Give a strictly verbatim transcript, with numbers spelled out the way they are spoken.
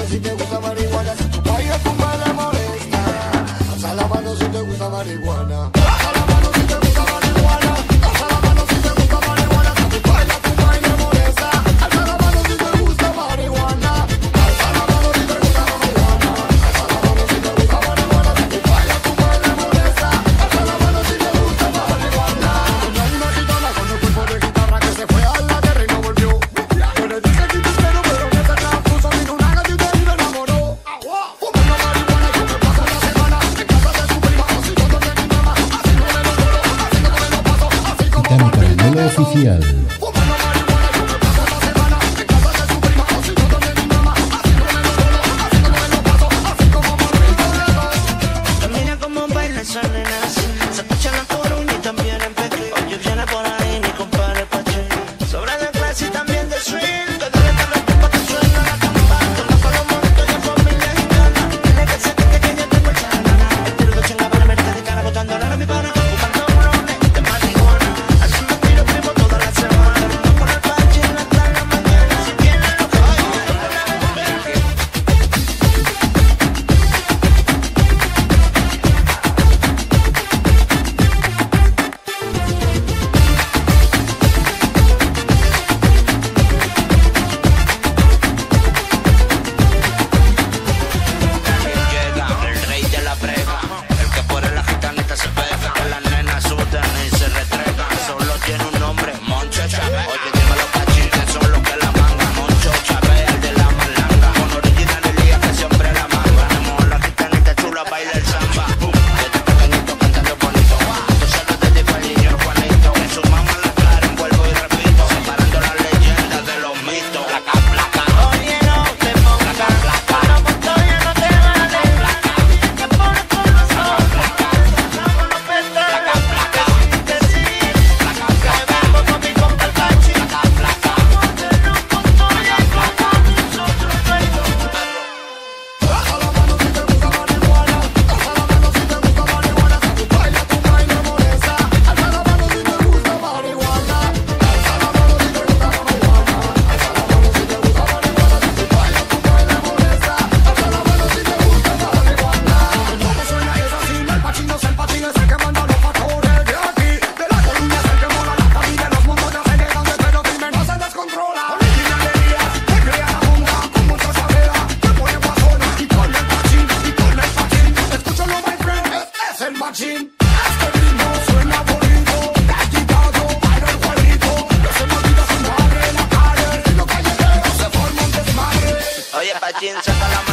si te gusta marihuana. Si tu país fuma le molesta. Alza la mano si te gusta marihuana. Alza la mano si te gusta marihuana. Alza la mano si te gusta marihuana. Si tu país fuma y le molesta. Alza la mano si te gusta marihuana. Alza la mano si te gusta marihuana. Alza la mano si te gusta marihuana. Si tu país fuma y le molesta. Alza la mano si te gusta marihuana. Una una gitana con un cuerpo de guitarra que se fue a la guerra y no volvió. Yo le dije que te espero, pero me se transpuso. Vino una gatita y me enamoró. Fumando marihuana y yo me paso la semana en casa de su prima, así yo donde mi mamá. Así no me lo juro, así no me lo paso, así como Caramelo oficial. fumando marihuana y yo me paso la semana en casa de su prima, así yo donde mi mamá. Así no me lo juro, así no me lo paso, así como Manuel. Mira cómo baila esa nena, se escucha la Coruña y también en Pekín. Oye, viene por ahí mi compadre Pache. Sobra de clase y también de swing. Que dale que los tipos te suenan la campana. Toma con los monitos y familia gitana. Dile que se quede que yo tengo chanana. El tiro de chinga para verte de cara botando la mi pana. Fumando brones de marihuana. Haciendo tiro primo toda la semana. No con el Pache hasta la mañana. Si viene lo que hay, llega el rey de la brega, el que por la gitanita se pega, que las nenas sudan y se restregan. Solo tiene un nombre, Moncho Chávez. Oye, dímelo cachines, son los que la manga. Moncho Chávez, el de la malanga. Con originalidad que siempre la manga. Tenemos la gitanita chula, baila el samba. Desde pequeñito cantando bonito. Tú sabes desde fue el niño Juanito. Que su mamá la cara, vuelvo y repito. Separando las leyendas de los mitos. Placa, placa. Oye, no te pongas placa. La montaña no te vale. Que pones con los ojos. Vamos los petales. Placa, que sí. Placa, placa. Que vengo con mi compa el Pachi. Placa, placa. Vamos de luz con todo y el placa. Nosotros nuestro perro. Alza la mano si te gusta marihuana. Alza la mano si te gusta marihuana. Si tu país fuma y le molesta. Alza la mano si te gusta marihuana. Alza la mano si te gusta marihuana. Alza la mano si te gusta marihuana. Si tu país fuma y le molesta. Alza la mano si te gusta marihuana. ¿Cómo suena eso así? El Pachino es el Pachino, es el que manda los factores de aquí. De la Coruña es el que mola la cabina. Los mundos ya se llegan de pero dime no se descontrola. Originalidad que crea la onda con mucha sabera. Que pone guasona y con el Pachín y con el Pachín. Escúchalo my friend, este es el Pachín. Este ritmo suena bonito. Agitado, baila el Juanito. No se me olvida su madre en la calle. En los callejeros se forma un desmadre. Oye, Pachín, saca la